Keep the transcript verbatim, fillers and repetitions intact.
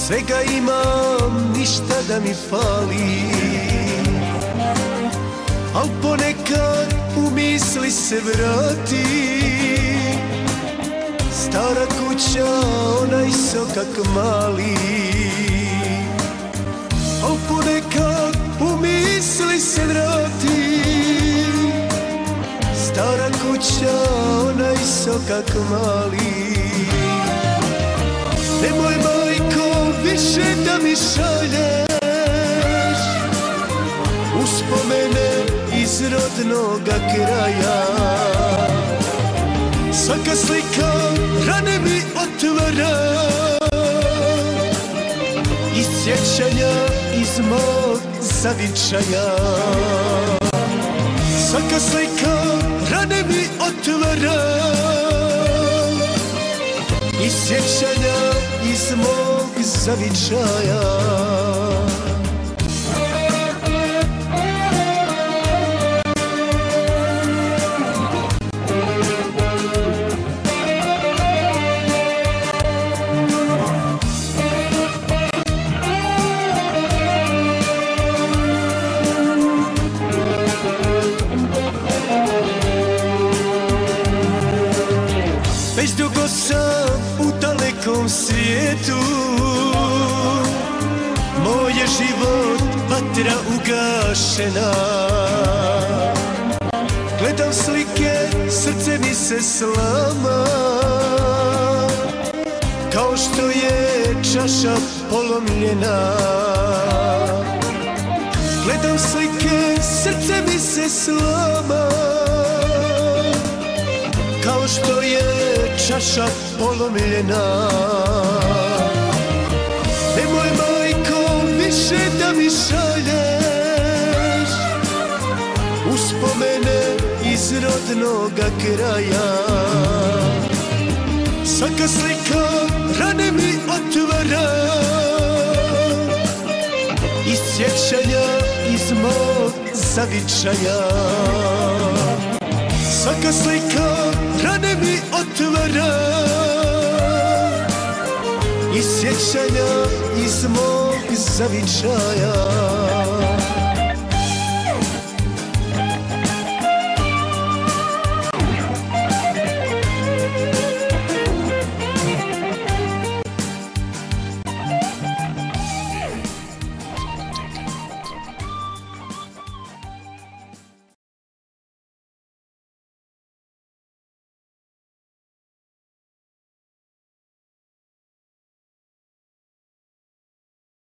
Svega imam, ništa da mi fali, al ponekad u misli se vrati stara kuća, onaj sokak mali. Al ponekad u misli se vrati stara kuća, onaj sokak mali. Nemoj, majko, više da mi šalješ uspomene iz rodnoga kraja. Svaka slika rane mi otvara i sjećanja iz mog zavičaja. Svaka slika rane mi otvara i sjećanja iz mog zavičaja. Već dugo sam u dalekom svijetu, moj je život vatra ugašena. Gledam slike, srce mi se slama, kao što je čaša polomljena. Gledam slike, srce mi se slama, kao što je čaša polomljena. Nemoj, majko, više da mi šalješ uspomene iz rodnoga kraja. Svaka slika rane mi otvara i sjećanja iz mog zavičaja. Svaka slika rane mi otvara i sjećanja iz mog zavičaja.